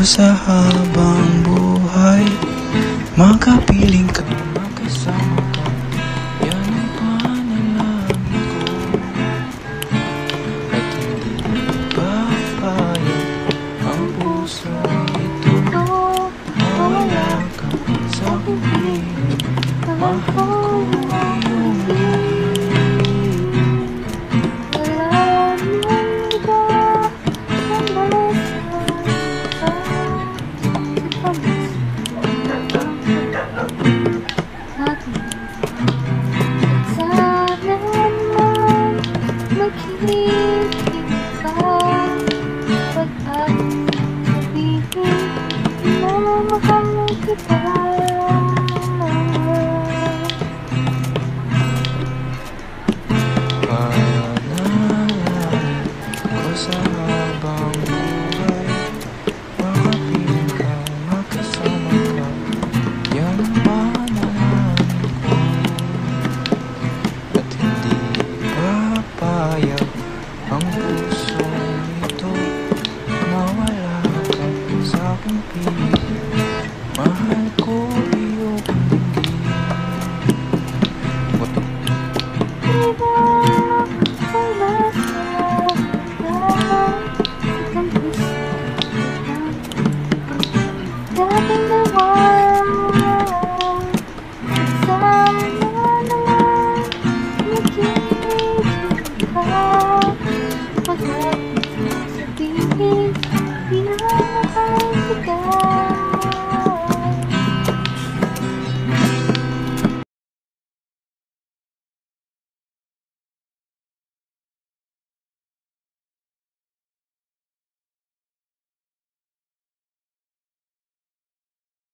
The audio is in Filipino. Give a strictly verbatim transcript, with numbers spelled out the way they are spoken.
sa habang buhay, makapiling ka, makasama ka. Yan ang panalangin ko. At hindi papayag ang puso ito. Mawala ka sa piling, mahal ko iyong Sana naman maghihingi.